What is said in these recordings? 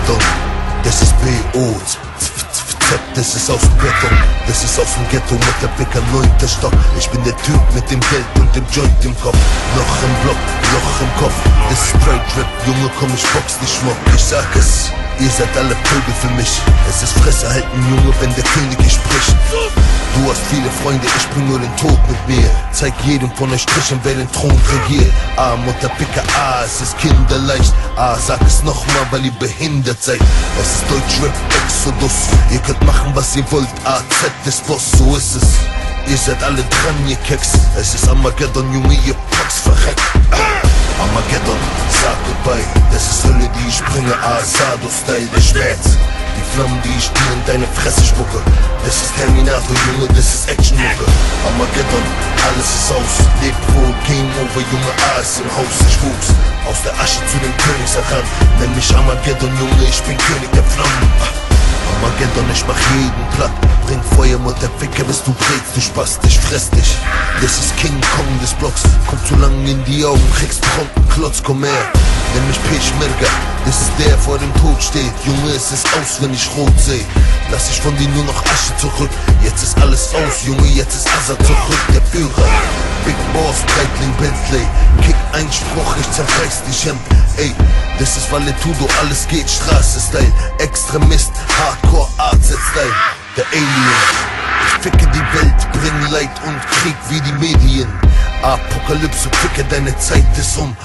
Armageddon, das ist B.O. Das ist aus dem Ghetto, das ist aus dem Ghetto mit der Picker 9. Stock. Ich bin der Typ mit dem Geld und dem Joint im Kopf. Loch im Block, Loch im Kopf. Das ist Straight Rap, Junge, komm, ich box dich Schmuck. Ich sag es, ihr seid alle Vögel für mich. Es ist Fresse halten, Junge, wenn der König spricht. Du hast viele Freunde, ich bring nur den Tod mit mir. Zeig jedem von euch Strichen, wer den Thron regiert. Mutter Picker, es ist kinderleicht. Sag es nochmal, weil ihr behindert seid. Es ist Deutschrap Exodus. Ihr könnt machen, was ihr wollt, AZ ist Boss, so ist es. Ihr seid alle dran, ihr Keks. Es ist Armageddon, Junge, ihr Packs verreckt. Armageddon, sag goodbye. Das ist Hölle, die ich bringe, Asado-Style, der Schmerz. Die Flammen, die ich dir in deine Fresse spucke. Das ist Terminator, Junge, das ist Action-Mucke. Armageddon, alles ist aus. Lebt wohl, Game Over, Junge, ist im Haus. Ich wuchs aus der Asche zu den Königsheran. Nenn mich Armageddon, Junge, ich bin König der Flammen. Armageddon, ich mach jeden platt. Bring Feuer, Mutter Ficker, bis du brätst, du Spast, ich fress dich. Das ist King Kong des Blocks. Komm zu lang in die Augen, kriegst Pronken, Klotz, komm her. Nenn mich Peschmerga, das ist der vor dem Tod steht. Junge, es ist aus, wenn ich rot seh. Lass ich von dir nur noch Asche zurück. Jetzt ist alles aus, Junge, jetzt ist Azad zurück. Der Führer, Big Boss, Breitling, Bentley. Kick Einspruch, ich zerreiß dich, Hemd. Ey, das ist Valetudo, alles geht Straße-Style. Extremist, Hardcore, AZ-Style. Der Alien, ich ficke die Welt, bring Leid und Krieg wie die Medien. Apokalypse, ficke, deine Zeit ist um.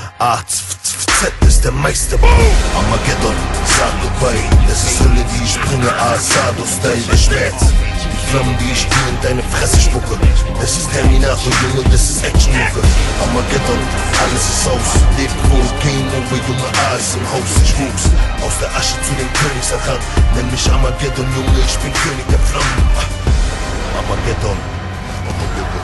Z ist der Meister. Armageddon, sag goodbye. Das ist Hölle, die ich bringe, Asado-Style, der Schmerz. Die Flammen, die ich dir in deine Fresse spucke. Das ist Terminator, Junge, das ist Action-Mucke. Armageddon, alles ist aus. Lebt wohl, Game Over, Junge, ist im Haus. Ich wuchs aus der Asche zu den Königsheran. Nenn mich Armageddon, Junge, ich bin König der Flammen. Armageddon, Armageddon.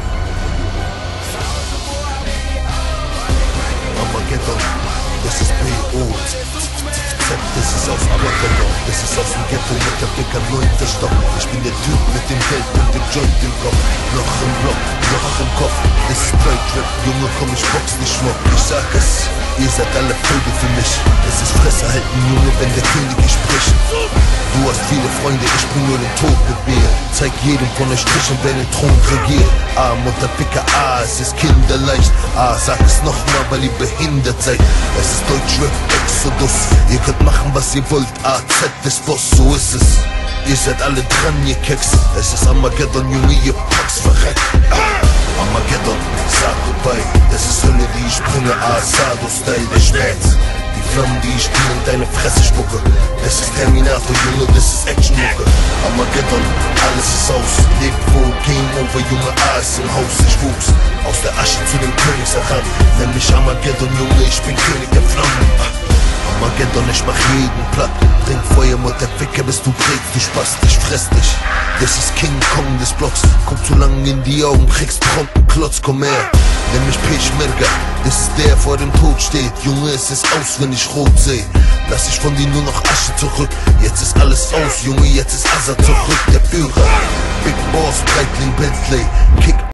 Armageddon, das ist B.O. Das ist aus Armageddon, das ist aus dem Ghetto mit der Picker 9. Stock. Ich bin der Typ mit dem Geld und dem Joint im Kopf. Loch im Block, Loch im Kopf. Das ist Straight Rap, Junge, komm, ich box nicht Schmuck. Ich sag es, ihr seid alle Vögel für mich. Es ist Fresse halten, Junge, wenn der König spricht. Du hast viele Freunde, ich bring nur den Tod mit mir. Zeig jedem von euch Strichen, wer den Thron regiert. Mutter Picker, es ist kinderleicht. Sag es nochmal, weil ihr behindert seid. Es ist Deutschrap Exodus. Ihr könnt machen, was ihr wollt, AZ ist Boss, so ist es. Ihr seid alle dran, ihr Keks. Es ist Armageddon, Junge, ihr Packs verreckt. Armageddon, sag goodbye. Das ist Hölle, die ich bringe, Asado-Style, der Schmerz. Die Flammen, die ich dir in deine Fresse spucke. Das ist Terminator, Junge, das ist Action-Mucke. Armageddon, alles ist aus. Lebt wohl, Game Over, Junge, ist im Haus. Ich wuchs aus der Asche zu den Königsheran. Nenn mich Armageddon, Junge, ich bin König der Flammen. Armageddon, ich mach jeden platt. Bring Feuer, Mutter Ficker, bis du brätst, du Spast, ich fress dich. Das ist King Kong des Blocks. Komm zu lang in die Augen, kriegst Pronken, Klotz, komm her. Nenn mich Peschmerga, das ist der vor dem Tod steht. Junge, es ist aus, wenn ich rot seh. Lass ich von dir nur noch Asche zurück. Jetzt ist alles aus, Junge, jetzt ist Azad zurück. Der Führer, Big Boss, Breitling, Bentley. Kick